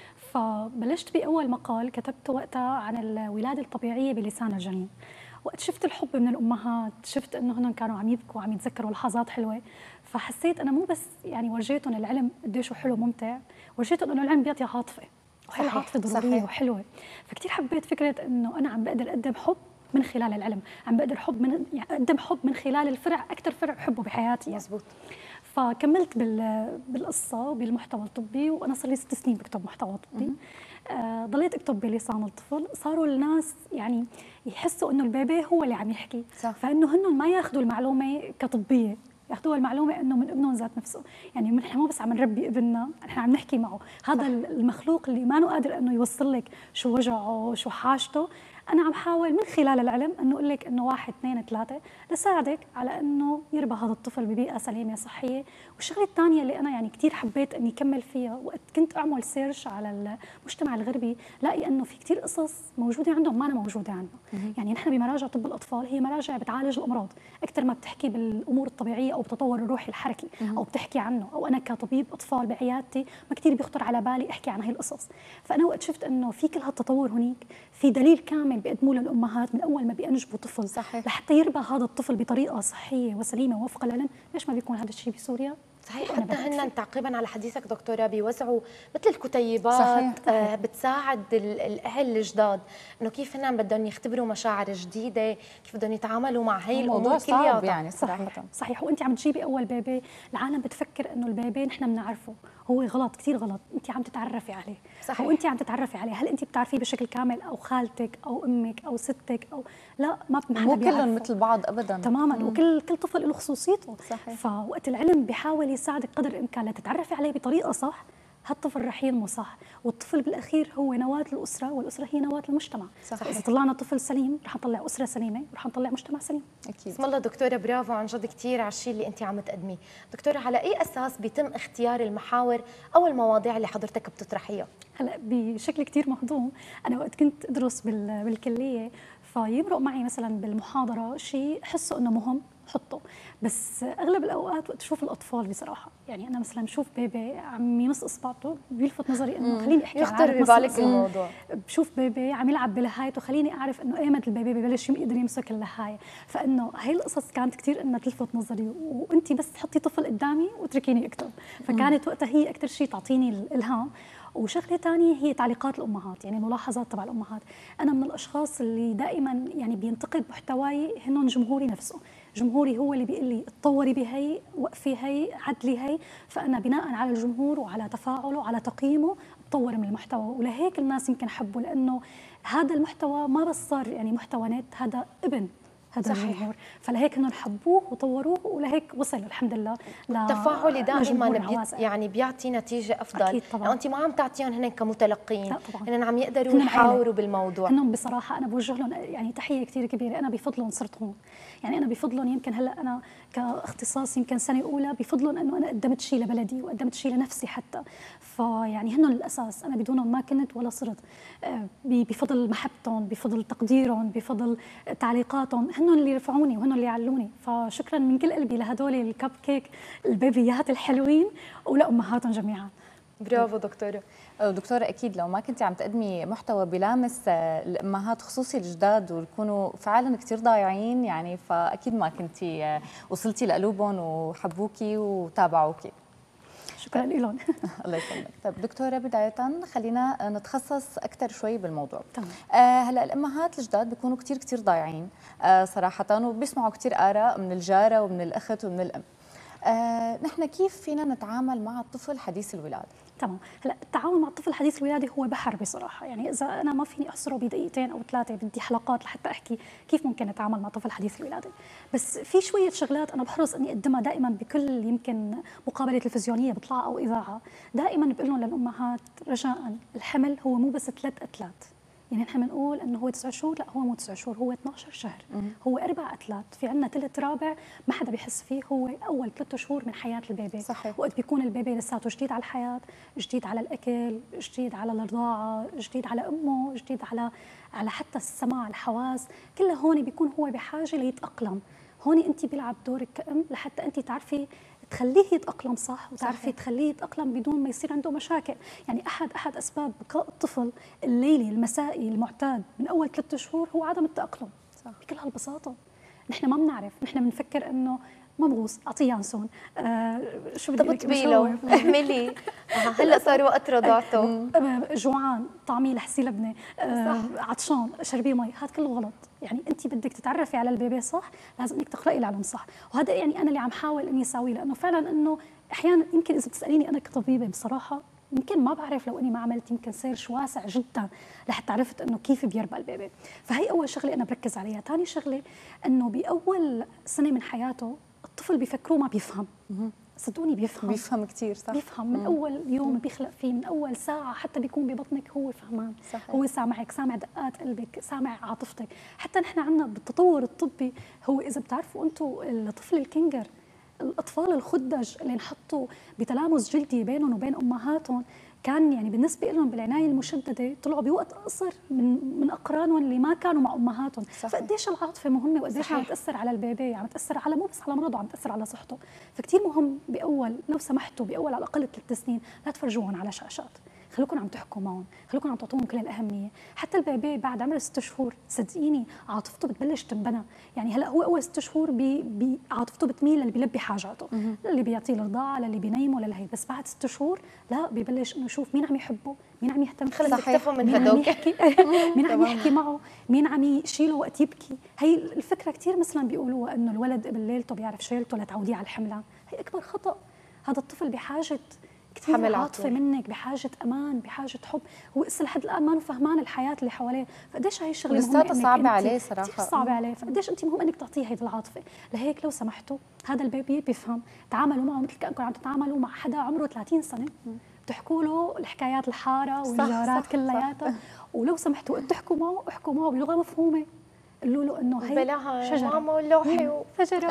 فبلشت باول مقال كتبته وقتها عن الولاده الطبيعيه بلسان الجنين. وقت شفت الحب من الامهات، شفت انه هن كانوا عم يبكوا وعم يتذكروا لحظات حلوه، فحسيت انا مو بس يعني ورجيتهم العلم قديش حلو ممتع، ورجيتهم انه العلم بيعطي عاطفه، وهي العاطفه ضروريه وحلوه. فكتير حبيت فكره انه انا عم بقدر اقدم حب من خلال العلم، عم بقدر حب من يعني اقدم حب من خلال الفرع، اكثر فرع بحبه بحياتي. مزبوط. فكملت بال بالقصه وبالمحتوى الطبي، وانا صار لي ست سنين بكتب محتوى طبي. آه ضليت اكتب بلسان الطفل. صاروا الناس يعني يحسوا انه البيبي هو اللي عم يحكي، صح. فانه هن ما ياخذوا المعلومه كطبيه، ياخذوها المعلومه انه من ابنهم ذات نفسه. يعني نحن مو بس عم نربي ابننا، نحن عم نحكي معه. هذا صح. المخلوق اللي ما قادر انه يوصل لك شو وجعه شو حاجته، انا عم حاول من خلال العلم انه اقول لك انه واحد اثنين ثلاثه لساعدك على انه يربى هذا الطفل ببيئه سليمه صحيه. والشغله الثانيه اللي انا يعني كثير حبيت اني اكمل فيها، وقت كنت اعمل سيرش على المجتمع الغربي لاقي انه في كثير قصص موجوده عندهم ما أنا موجوده عندنا. يعني نحن بمراجع طب الاطفال هي مراجع بتعالج الامراض اكثر ما بتحكي بالامور الطبيعيه او بتطور الروحي الحركي او بتحكي عنه، او انا كطبيب اطفال بعيادتي ما كثير بيخطر على بالي احكي عن هي القصص. فانا وقت شفت انه في كل هالتطور هنيك، في دليل كامل بيقدموه للامهات من اول ما بينجبوا طفل صحيح. لحتى يربى هذا الطفل بطريقه صحيه وسليمه وفق العلم، ليش ما بيكون هذا الشيء بسوريا؟ صحيح. حتى هن تعقيبا على حديثك دكتوره بيوزعوا مثل الكتيبات آه بتساعد الاهل الجداد انه كيف هن بدهم يختبروا مشاعر جديده، كيف بدهم يتعاملوا مع هي الامور كلها. يعني صراحه صحيح. صحيح. وانت عم تجيبي اول بيبي، العالم بتفكر انه البيبي نحن بنعرفه، هو غلط كثير غلط. انت عم تتعرفي عليه صحيح. وانت عم تتعرفي عليه، هل انت بتعرفيه بشكل كامل او خالتك او امك او ستك او لا؟ ما مو كلهم مثل بعض ابدا تماما. مم. وكل كل طفل له خصوصيته صحيح. فوقت العلم بيحاول يساعدك قدر الامكان لتتعرفي عليه بطريقه صح، هالطفل رح ينمو صح. والطفل بالاخير هو نواه الاسره، والاسره هي نواه المجتمع صحيح. اذا طلعنا طفل سليم رح نطلع اسره سليمه ورح نطلع مجتمع سليم. اكيد. بسم الله دكتوره، برافو عن جد كثير على الشيء اللي انت عم تقدميه. دكتوره، على اي اساس بيتم اختيار المحاور او المواضيع اللي حضرتك بتطرحيها؟ هلا بشكل كثير مهضوم، انا وقت كنت ادرس بالكليه فيمرق معي مثلا بالمحاضره شيء حسه انه مهم حطه، بس اغلب الاوقات وقت اشوف الاطفال بصراحه، يعني انا مثلا بشوف بيبي عم يمص اصبعته بيلفت نظري انه خليني احكي عن يخطر ببالك الموضوع. بشوف بيبي عم يلعب بلهايته خليني اعرف انه ايمت البيبي ببلش يقدر يمسك اللهايه. فانه هي القصص كانت كثير انها تلفت نظري، وانت بس تحطي طفل قدامي وتركيني اكتب. فكانت وقتها هي اكثر شيء تعطيني الالهام. وشغله ثانيه هي تعليقات الامهات، يعني ملاحظات تبع الامهات. انا من الاشخاص اللي دائما يعني بينتقد محتواي هن جمهوري نفسه، جمهوري هو اللي بيقول لي اتطوري بهي، وقفي هي، عدلي هي. فانا بناء على الجمهور وعلى تفاعله وعلى تقييمه بطور من المحتوى، ولهيك الناس يمكن حبوا، لانه هذا المحتوى ما بس صار يعني محتوى نت، هذا ابن هذا الجمهور. فلهيك انهم حبوه وطوروه، ولهيك وصل الحمد لله. التفاعل دائما بي يعني بيعطي نتيجه افضل. اكيد طبعا. لو انت ما عم تعطيهم هن كمتلقين، هن عم يقدروا يحاوروا بالموضوع. هن بصراحه انا بوجه لهم يعني تحيه كثير كبيره. انا بفضلهم صرت هون، يعني انا بفضلهم يمكن هلا انا كاختصاص يمكن سنه اولى بفضلهم انه انا قدمت شيء لبلدي وقدمت شيء لنفسي حتى. فيعني هن الاساس، انا بدونهم ما كنت ولا صرت. بفضل محبتهم، بفضل تقديرهم، بفضل تعليقاتهم، هن اللي رفعوني وهن اللي علوني. فشكرا من كل قلبي لهدول الكب كيك البيبيات الحلوين ولامهاتهم جميعا. برافو دكتوره. دكتورة أكيد لو ما كنتي عم تقدمي محتوى بلامس الأمهات خصوصي الجداد ويكونوا فعلا كتير ضايعين، يعني فأكيد ما كنتي وصلتي لقلوبهم وحبوكي وتابعوكي. شكرا لهم. الله يسلمك. طيب دكتورة، بداية خلينا نتخصص أكثر شوي بالموضوع. تمام. آه هلا الأمهات الجداد بيكونوا كتير كتير ضايعين آه صراحة، وبيسمعوا كتير آراء من الجارة ومن الأخت ومن الأم. آه نحن كيف فينا نتعامل مع الطفل حديث الولادة؟ تمام. هلا التعامل مع الطفل حديث الولاده هو بحر بصراحه، يعني اذا انا ما فيني احصره بدقيقتين او ثلاثه، بدي حلقات لحتى احكي كيف ممكن نتعامل مع طفل حديث الولاده. بس في شويه شغلات انا بحرص اني اقدمها دائما بكل يمكن مقابله تلفزيونيه بطلع او اذاعه، دائما بقول لهم للامهات رجاء الحمل هو مو بس ثلاث اكلات. يعني نحن بنقول انه هو تسع شهور، لا هو مو تسع شهور، هو اثنعش شهر، هو اربع اكلات، في عندنا ثلث رابع ما حدا بيحس فيه، هو اول ثلاث شهور من حياه البيبي. صحيح. وقت بيكون البيبي لساته جديد على الحياه، جديد على الاكل، جديد على الرضاعه، جديد على امه، جديد على على حتى السمع، الحواس، كلها هون بيكون هو بحاجه ليتاقلم. هون انت بيلعب دورك كأم لحتى انت تعرفي تخليه يتأقلم صح، وتعرفي تخليه يتأقلم بدون ما يصير عنده مشاكل. يعني أحد أحد أسباب بقاء الطفل الليلي المسائي المعتاد من أول ثلاثة شهور هو عدم التأقلم. صح. بكل هالبساطة نحن ما بنعرف، نحن بنفكر إنه مبغوص أعطيه يانسون، آه شو بدي أقول له احملي هلا صار وقت رضاعته، جوعان طعميه لحسي لبنه، آه عطشان شربيه مي، هذا كله غلط. يعني انت بدك تتعرفي على البيبي صح، لازم انك تقراي العلم صح، وهذا يعني انا اللي عم حاول اني اسويه، لانه فعلا انه احيانا يمكن اذا بتساليني انا كطبيبه بصراحه يمكن ما بعرف لو اني ما عملت يمكن سيرش واسع جدا لحتى عرفت انه كيف بيربى البيبي. فهي اول شغله انا بركز عليها. ثاني شغله انه باول سنه من حياته الطفل بيفكروه ما بيفهم، صدقوني بيفهم بيفهم كثير صح، بيفهم من اول يوم بيخلق فيه، من اول ساعه حتى بيكون ببطنك هو فهمان. صحيح. هو سامعك، سامع دقات قلبك، سامع عاطفتك. حتى نحن عندنا بالتطور الطبي، هو اذا بتعرفوا انتم الطفل الكنجر، الاطفال الخدج اللي انحطوا بتلامس جلدي بينهم وبين امهاتهم، كان يعني بالنسبه لهم بالعنايه المشدده طلعوا بوقت قصر من من اقرانهم اللي ما كانوا مع امهاتهم. فقديش العاطفه مهمه، وقديش عم تاثر على البيبي، عم تاثر على مو بس على مرضه، عم تاثر على صحته. فكتير مهم باول لو سمحتوا باول على الاقل ثلاث سنين لا تفرجوهم على شاشات، خلوكم عم تحكوا معهم، خلوكم عم تعطوهم كل الاهميه. حتى البيبي بعد عمر ست شهور صدقيني عاطفته بتبلش تنبنى. يعني هلا هو اول ست شهور بي بي عاطفته بتميل للي بيلبي حاجاته، للي بيعطيه الرضاعه، للي بينيمه، للهي. بس بعد ست شهور لا، ببلش انه يشوف مين عم يحبه، مين عم يهتم فيه، تختفوا من مين عم هدوك يحكي مين عم يحكي معه، مين عم يشيله وقت يبكي. هي الفكره كثير مثلا بيقولوا انه الولد قبل ليلته بيعرف شيلته لتعوديه على الحملان، هي اكبر خطا. هذا الطفل بحاجه كثير عاطفه منك، بحاجه امان، بحاجه حب. هو لسه لحد الان ما فهمان الحياه اللي حواليه، فقديش هي الشغله لساتها صعبه عليه صراحه، صعبه عليه. فقديش انت مهم انك تعطيه هيدي العاطفه. لهيك لو سمحتوا هذا البيبي بيفهم، تعاملوا معه مثل كانكم عم تتعاملوا مع حدا عمره ثلاثين سنه، بتحكوا له الحكايات الحاره والجارات كلياتها. ولو سمحتوا وقت تحكوا معه احكوا معه بلغه مفهومه، قولوا له انه هي شجره ماما ولوحي وفجره.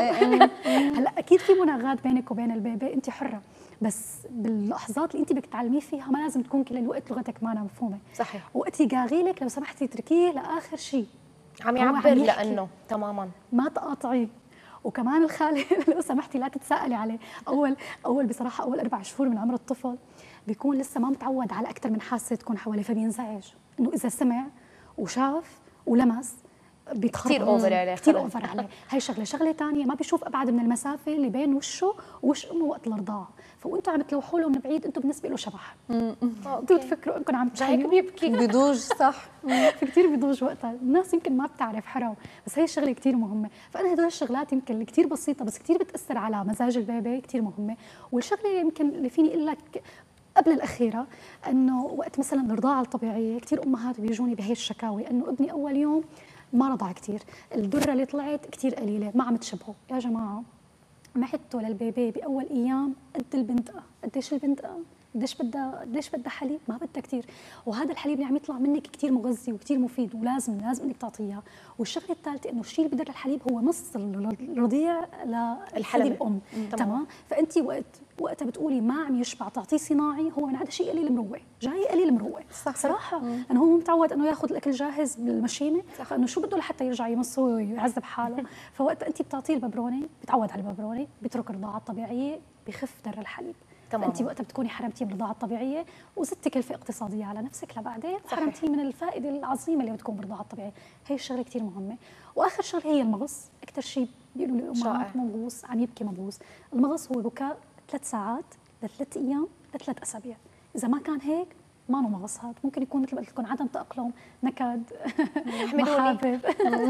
هلا اكيد في مناغات بينك وبين البيبي، انت حره، بس باللحظات اللي انت بدك تعلميه فيها ما لازم تكون كل الوقت لغتك معنا مفهومه. صحيح. وقت يقاغي لك لو سمحتي اتركيه لاخر شيء، عم يعبر لانه تماما ما تقاطعيه. وكمان الخاله لو سمحتي لا تتساءلي عليه. اول اول بصراحه اول اربع شهور من عمر الطفل بيكون لسه ما متعود على اكثر من حاسه تكون حواليه، فبينزعج انه اذا سمع وشاف ولمس كثير اوفر عليه، كثير اوفر عليه. هي شغله. شغله ثانيه ما بيشوف ابعد من المسافه اللي بين وشه ووش امه وقت الرضاعه، فوانتم عم تلوحوا له من بعيد انتم بالنسبه له شبح، انتم بتفكروا انكم عم هيك بيبكي بيضوج صح. فكثير بيضوج وقتها. الناس يمكن ما بتعرف حرام، بس هي الشغله كثير مهمه. فانا هدول الشغلات يمكن اللي كثير بسيطه بس كثير بتاثر على مزاج البيبي كثير مهمه. والشغله يمكن اللي فيني اقول لك قبل الأخيرة أنه وقت مثلا الرضاعة الطبيعية كثير أمهات بيجوني بهي الشكاوي أنه ابني أول يوم ما رضع كثير، الدرة اللي طلعت كثير قليلة، ما عم تشبهه. يا جماعة معدته للبيبي بأول أيام قد البندقة. قديش البندقة؟ قديش بدها قديش بدها حليب؟ ما بدها كثير، وهذا الحليب اللي عم يطلع منك كثير مغذي وكثير مفيد، ولازم لازم انك تعطيها. والشغله الثالثه انه الشيء اللي بدر الحليب هو نص الرضيع للحليب الام. تمام. فانت وقت وقتها بتقولي ما عم يشبع تعطيه صناعي، هو من هذا شيء قليل مروه، جاي قليل مروه صراحه. انه هو متعود انه ياخذ الاكل جاهز بالمشيمه، فانه شو بده لحتى يرجع يمصه ويعذب حاله. فوقت انت بتعطيه الببروني بتعود على الببروني، بيترك الرضاعه الطبيعيه، بخف در الحليب. تمام. فانت وقتها بتكوني حرمتيه من الرضاعه الطبيعيه وزدتي كلفه اقتصاديه على نفسك لبعدين، حرمتيه من الفائده العظيمه اللي بتكون بالرضاعه الطبيعيه. هي الشغله كثير مهمه. واخر شغله هي المغص. اكثر شيء بيقولوا لي الامهات مبغوص، عم يبكي مبغوص. المغص هو بكاء ثلاث ساعات لثلاث ايام لثلاث اسابيع. اذا ما كان هيك ما له مغص، هذا ممكن يكون مثل ما قلت لكم عدم تاقلم، نكد، محابب.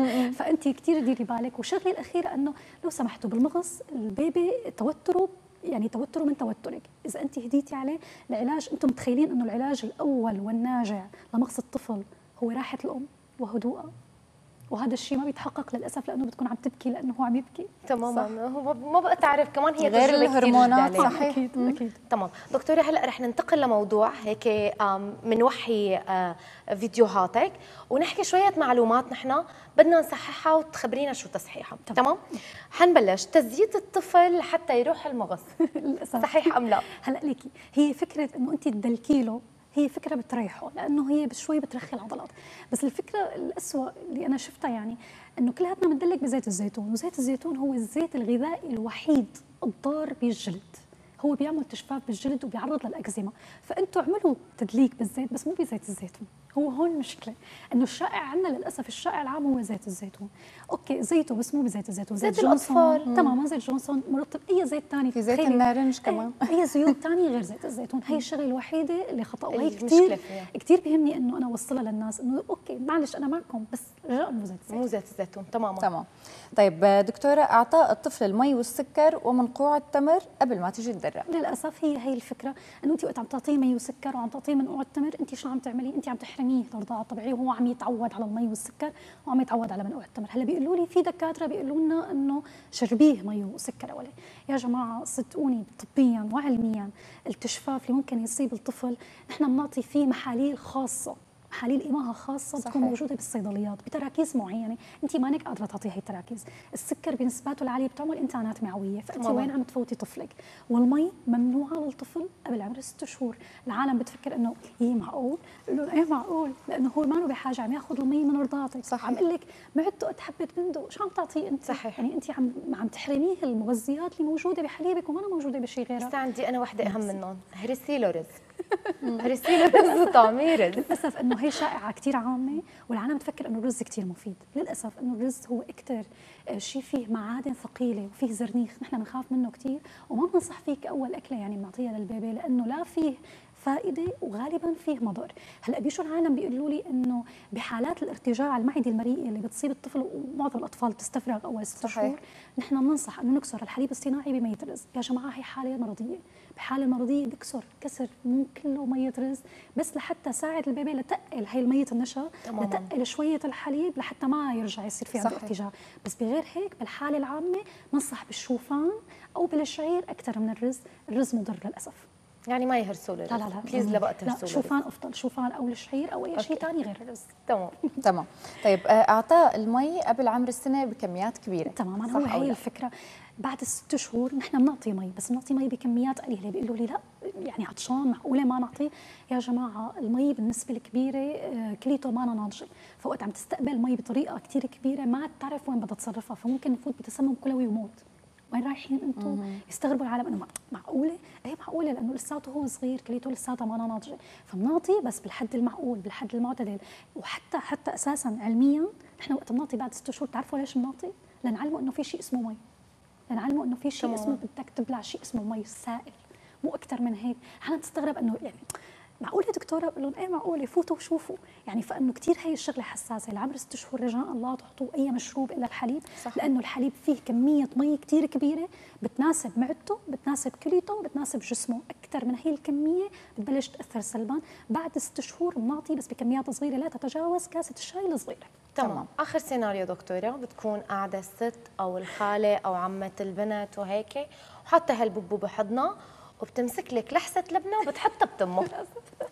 فانت كثير ديري بالك. والشغله الاخيره انه لو سمحتوا بالمغص البيبي توتره، يعني توتره من توترك. اذا انت هديتي عليه العلاج، انتم متخيلين انه العلاج الاول والناجع لمغص الطفل هو راحه الام وهدوءها، وهذا الشيء ما بيتحقق للاسف لانه بتكون عم تبكي لانه هو عم يبكي. تماما. هو ما بقى تعرف كمان هي غير الهرمونات. صحيح. اكيد اكيد. تمام دكتوره، هلا رح ننتقل لموضوع هيك من وحي فيديوهاتك ونحكي شويه معلومات نحن بدنا نصححها وتخبرينا شو تصحيحها. تمام. حنبلش تزييت الطفل حتى يروح المغص. صحيح ام لا؟ هلا ليكي، هي فكره انه انت تدلكيله، هي فكره بتريحه لانه هي بشوي بترخي العضلات. بس الفكره الأسوأ اللي انا شفتها يعني انه كلياتنا بندلك بزيت الزيتون، وزيت الزيتون هو الزيت الغذائي الوحيد الضار بالجلد. هو بيعمل تجفاف بالجلد وبيعرض للاكزيما. فانتوا اعملوا تدليك بالزيت بس مو بزيت الزيتون. هو هون المشكله انه الشائع عندنا للاسف، الشائع العام هو زيت الزيتون. اوكي زيته بس مو بزيت الزيتون. زيت, زيت الاطفال تماما، زيت جونسون مرطب، اي زيت ثاني، في زيت النارنج كمان، اي زيوت ثانيه غير زيت الزيتون. هي الشغله الوحيده اللي خطا. وهي كثير كثير بيهمني انه انا اوصلها للناس انه اوكي معلش انا معكم بس رجاء مو زيت الزيتون. مو زيت الزيتون. تماما. تمام. طيب دكتوره، اعطاء الطفل المي والسكر ومنقوع التمر قبل ما تيجي تدرع، للاسف هي هي الفكره انه انت وقت عم تعطيه مي وسكر وعم تعطيه منقوع التمر، انت شو عم تعملي؟ انت عم تحرميه الرضاعه الطبيعيه وهو عم يتعود على المي والسكر وعم يتعود على منقوع التمر. هلا بيقولوا لي في دكاتره بيقولوا لنا انه شربيه مي وسكر اولي. يا جماعه صدقوني طبيا وعلميا التجفاف اللي ممكن يصيب الطفل نحن بنعطي فيه محاليل خاصه، محاليل إماها خاصة بتكون موجودة بالصيدليات بتراكيز معينة، أنت مانك قادرة تعطيه هي التراكيز. السكر بنسباته العالية بتعمل انتانات معوية، فأنت وين عم تفوتي طفلك؟ والمي ممنوعة للطفل قبل عمر ست شهور. العالم بتفكر إنه إيه معقول؟ بقول لهم إيه معقول؟ لأنه هو ما له بحاجة، عم ياخذ المي من رضاعتك. صح. عم أقول لك معدته قد حبة بندق، شو عم تعطيه أنت؟ صحيح. يعني أنت عم عم تحرميه المغذيات اللي موجودة بحليبك وما موجودة بشيء غيرها. بس عندي أنا وحدة أهم منهم، هرسي له رز. هرسي له رز وطعميه رز. للأسف إنه هي شائعة كثير عامة والعالم بتفكر إنه الرز كثير مفيد. للأسف إنه الرز هو أكثر شيء فيه معادن ثقيلة وفيه زرنيخ، نحن بنخاف منه كثير وما بننصح فيه كأول أكلة يعني بنعطيها للبيبي لأنه لا فيه فائدة وغالبا فيه مضر. هلا بيجوا العالم بيقولوا لي انه بحالات الارتجاع المعدي المريئي اللي بتصيب الطفل ومعظم الاطفال بتستفرغ اول ست شهور، نحن بننصح انه نكسر الحليب الصناعي بمية رز. يا جماعه هي حاله مرضيه، بحاله مرضيه بكسر كسر مو كله مية رز بس لحتى ساعد البيبي لتقل هي المية النشا، لتقل شويه الحليب لحتى ما يرجع يصير في عنده ارتجاع. بس بغير هيك بالحاله العامه ننصح بالشوفان او بالشعير اكثر من الرز. الرز مضر للاسف. يعني ما يهرسوا له. لا لا لا بليز لا بقى تهرسوا له. شوفان افضل، شوفان او الشعير او اي شيء ثاني غير الرز. تمام. تمام. طيب اعطاء المي قبل عمر السنه بكميات كبيره. تماما، هو هي الفكره. بعد ست شهور نحن بنعطي مي بس بنعطي مي بكميات قليله. بيقولوا لي لا يعني عطشان معقوله ما نعطيه؟ يا جماعه المي بالنسبه الكبيره كليته ما ناضجه، فوقت عم تستقبل مي بطريقه كثير كبيره ما بتعرف وين بدها تصرفها، فممكن نفوت بتسمم كلوي وموت. وين رايحين انتم؟ يستغربوا العالم انه معقوله؟ ايه معقوله لانه لساته هو صغير، كليته لساتها ما ناضجه، فبنعطي بس بالحد المعقول بالحد المعتدل. وحتى حتى اساسا علميا نحن وقت بنعطي بعد ست شهور بتعرفوا ليش بنعطي؟ لنعلموا انه في شيء اسمه مي، لنعلموا انه في شيء اسمه بدك تبلع شيء اسمه مي سائل، مو اكثر من هيك. احنا بتستغرب انه يعني معقوله دكتوره؟ بقول لهم ايه معقوله، فوتوا وشوفوا يعني. فانه كثير هي الشغله حساسه. لعمر ست شهور رجاء الله تعطوه اي مشروب الا الحليب. صح. لانه الحليب فيه كميه مي كثير كبيره بتناسب معدته، بتناسب كليته، بتناسب جسمه. اكثر من هي الكميه بتبلش تاثر سلبا. بعد ست شهور بنعطي بس بكميات صغيره لا تتجاوز كاسه الشاي الصغيره. تمام. تمام. اخر سيناريو دكتوره، بتكون قاعده الست او الخاله او عمه البنت وهيك وحاطه هالبوبو بحضنها وبتمسك لك لحسه لبنه وبتحطها بتمه.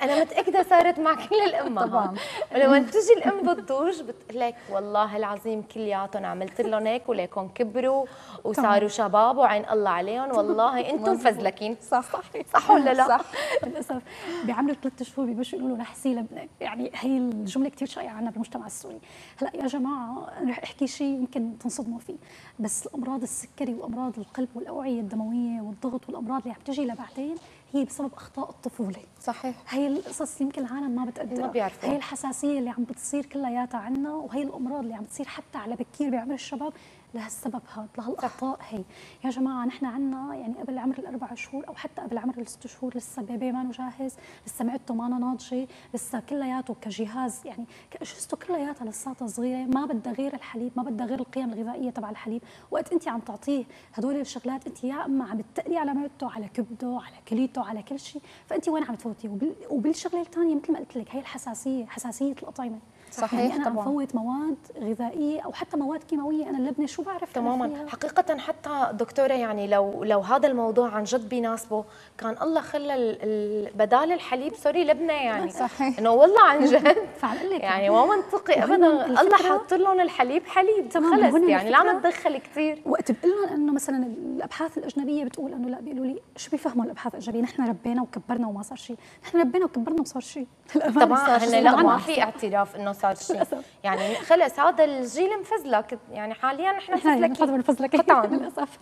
انا متاكده صارت مع كل الامهات طبعا. ولما تجي الام بتضوج بتقول لك والله العظيم كلياتهم عملت لهم هيك وليكن كبروا وصاروا شباب وعين الله عليهم، والله انتم فزلكين. صح صح صح ولا لا؟ صح. للاسف بعمر ثلاث شهور ببلشوا يقولوا له رح لبنك، يعني هي الجمله كثير شائعه عندنا بالمجتمع السوري. هلا يا جماعه انا رح احكي شيء يمكن تنصدموا فيه، بس الامراض السكري وامراض القلب والاوعيه الدمويه والضغط والامراض اللي عم تجي لبعدين هي بسبب اخطاء الطفوله. صحيح. هي القصص يمكن العالم ما بتقدرها، ما بيعرفوها. هي الحساسيه اللي عم بتصير كلياتها عنا، وهي الامراض اللي عم بتصير حتى على بكير بعمر الشباب لهالسبب هذا، لهالاخطاء هي. يا جماعه نحن عنا يعني قبل عمر الاربع شهور او حتى قبل عمر الست شهور لسه بيبي ما جاهز، لسه معدته ما ناضجه، لسه كلياته كجهاز يعني كاجهزته كلياتها لساتها صغيره، ما بدها غير الحليب، ما بدها غير القيم الغذائيه تبع الحليب. وقت انت عم تعطيه هدول الشغلات انت يا اما عم تقلي على معدته، على كبده، على كليته، على كل شيء، فانت وين عم تفوتي؟ وبال... وبالشغله الثانيه مثل ما قلت لك هي الحساسيه، حساسيه الاطعمه. صحيح. يعني انا عم طبعا. فوت مواد غذائيه او حتى مواد كيماويه انا اللبنه شو بعرف تماما. فيها. حقيقة حتى دكتورة يعني لو لو هذا الموضوع عن جد بيناسبه كان الله خلى ال- ال- بدال الحليب سوري لبنة يعني. صحيح. انه والله عن جد فعم اقول لك يعني ما منطقي ابدا، الفكرة- الله حط لهم الحليب حليب تمام، خلص هون يعني لا الفكرة. ما تدخل كثير. وقت بقول لهم انه مثلا الابحاث الاجنبيه بتقول انه لا، بيقولوا لي شو بيفهموا الابحاث الاجنبيه؟ نحن ربينا وكبرنا وما صار شيء، نحن ربينا وكبرنا وصار شيء. طبعا هن لا ما معنا. في اعتراف انه صار شيء للأسف. يعني خلص هذا الجيل مفزلك يعني حاليا نحن نحن يعني مفزلكين نفزلك قطعا. للاسف.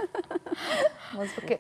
اوكي.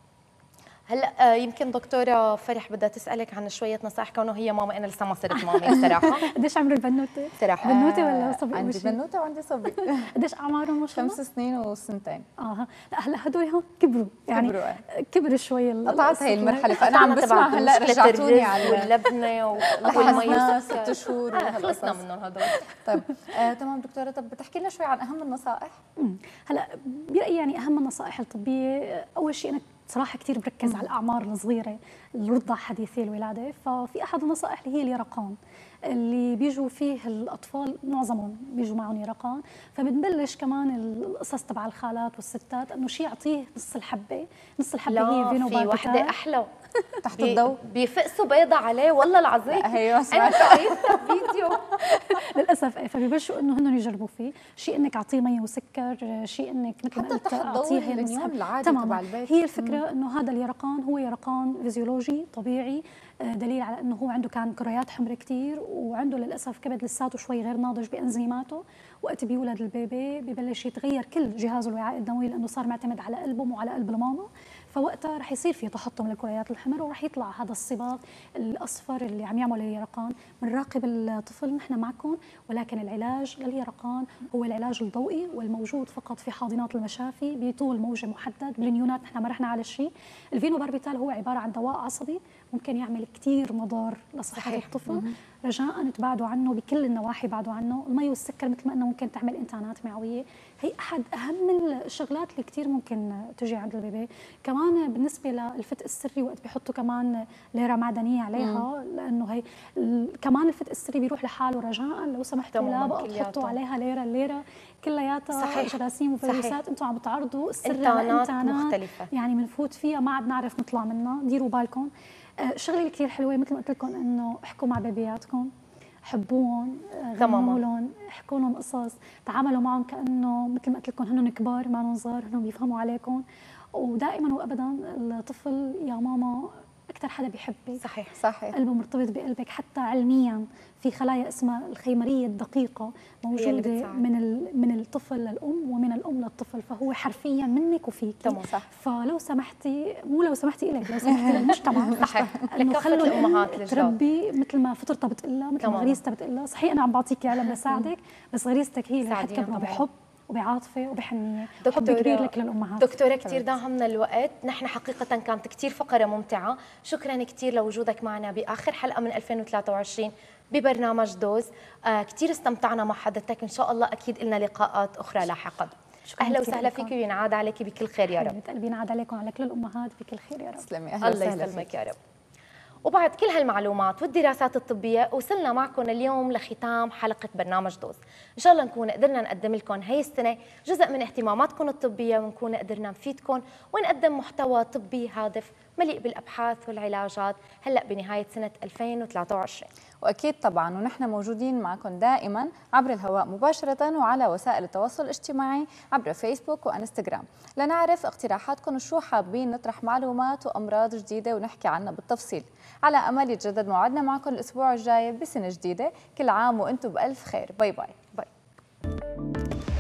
هلا آه، يمكن دكتوره فرح بدها تسالك عن شويه نصائح كونه هي ماما، انا لسه ما صرت مامي صراحه. قديش عمر البنوته؟ صراحه بنوته ولا صبي؟ عندي أول شيء؟ بنوته وعندي صبي. قديش اعمارهم ما شاء الله؟ خمس سنين وسنتين. اه لا هلا هدول هون كبروا يعني كبروا. كبر شوي ال- قطعت هي الصغير. المرحله، فانا عم بسمع هلا رجعتوني على واللبنه والحزنة والمي ست شهور آه، وهالقصص. خلصنا منهم هدول. طيب آه، تمام دكتوره، طب بتحكي لنا شوي عن اهم النصائح؟ مم. هلا برايي يعني اهم النصائح الطبيه، اول شيء انا صراحه كثير بركز على الاعمار الصغيره، الرضع حديثي الولاده، ففي احد النصائح اللي هي اليرقان اللي بيجوا فيه الاطفال معظمهم بيجوا معهم يرقان، فبنبلش كمان القصص تبع الخالات والستات انه شيء يعطيه نص الحبه، نص الحبه هي لا فينو في باربيتال. وحده احلى تحت بي- الضوء. بيفقسوا بيضة عليه والله العظيم. هيو انا سمعت. شايفه فيديو. للاسف إيه، فبيبلشوا انه هن يجربوا فيه، شيء انك اعطيه مي وسكر، شيء انك مثل ما حتى قلت تحت ضوء اعطيه هي النيون المسحب. العادي تماماً. تبع البيت. هي الفكره انه هذا اليرقان هو يرقان فيزيولوجي طبيعي، آه، دليل على انه هو عنده كان كريات حمراء كثير، وعنده للاسف كبد لساته شوي غير ناضج بانزيماته. وقت بيولد البيبي ببلش يتغير كل جهازه الوعائي الدموي لانه صار معتمد على قلبه مو على قلب الماما، فوقتها رح يصير في تحطم للكريات الحمر ورح يطلع هذا الصباغ الاصفر اللي عم يعمل اليرقان. بنراقب الطفل نحن معكم، ولكن العلاج لليرقان هو العلاج الضوئي والموجود فقط في حاضنات المشافي بطول موجه محدد. بالنيونات نحن ما رحنا على شيء. الفينو باربيتال هو عباره عن دواء عصبي ممكن يعمل كثير مضار لصحه الطفل، رجاء تبعدوا عنه بكل النواحي، بعدوا عنه. المي والسكر مثل ما قلنا ممكن تعمل انتانات معويه، هي احد اهم الشغلات اللي كثير ممكن تجي عند البيبي. كمان بالنسبه للفتق السري وقت بيحطوا كمان ليره معدنيه عليها، لانه هي كمان الفتق السري بيروح لحاله، رجاء لو سمحتوا لا تماماً بقى كلياتها. تحطوا عليها ليره، الليره كلياتها صحيح. جراثيم وفيروسات، صحيح. انتم عم بتعرضوا السر انتانات لإنتانات مختلفة. يعني بنفوت فيها ما عاد نعرف نطلع منها، ديروا بالكم. آه، الشغله اللي كثير حلوه مثل ما قلت لكم انه احكوا مع بيبياتكم، حبوهم، تماماً. غنوا لهم، احكوا لهم قصص، تعاملوا معهم كانه مثل ما قلت لكم هن كبار ما صغار، هن بيفهموا عليكم. ودائما وابدا الطفل يا ماما اكثر حدا بيحبك، صحيح صحيح. قلبه مرتبط بقلبك. حتى علميا في خلايا اسمها الخيمريه الدقيقه موجوده بتساعد. من ال- من الطفل للام ومن الام للطفل، فهو حرفيا منك وفيك. تمام. صح. فلو سمحتي، مو لو سمحتي إلك، لو سمحتي للمجتمع صحيح. انه لكافة خلوا الأمهات الام الجداد. تربي مثل ما فطرتها بتقلها، مثل ما تماماً. غريزتها بتقلها. صحيح انا عم بعطيكي علم لساعدك، بس غريزتك هي اللي رح ساعدينا تكبره طبعاً. بحب وبعاطفه وبحنيه. حب دكتورة- كبير لك للامهات. دكتورة كثير داهمنا الوقت، نحن حقيقة كانت كثير فقرة ممتعة، شكرا كثير لوجودك معنا بآخر حلقة من ألفين وثلاثة وعشرين ببرنامج دوز. آه كثير استمتعنا مع حضرتك، إن شاء الله أكيد لنا لقاءات أخرى لاحقا. شكراً أهلا كثير وسهلا لكم. فيك وينعاد عليك بكل خير يا رب. حبيبة قلبي نعاد عليكم على كل الامهات بكل خير يا رب. تسلمي، اهلا الله وسهلا يسلمك فيك. يا رب. وبعد كل هالمعلومات والدراسات الطبية وصلنا معكم اليوم لختام حلقة برنامج دوز. إن شاء الله نكون قدرنا نقدم لكم هاي السنة جزء من اهتماماتكم الطبية، ونكون قدرنا نفيدكم ونقدم محتوى طبي هادف مليء بالأبحاث والعلاجات هلأ بنهاية سنة ألفين وثلاثة وعشرين. وأكيد طبعا ونحن موجودين معكم دائما عبر الهواء مباشرة وعلى وسائل التواصل الاجتماعي عبر فيسبوك وانستغرام لنعرف اقتراحاتكم وشو حابين نطرح معلومات وأمراض جديدة ونحكي عنها بالتفصيل، على أمل يتجدد موعدنا معكم الأسبوع الجاي بسنة جديدة. كل عام وأنتم بألف خير. باي باي. باي.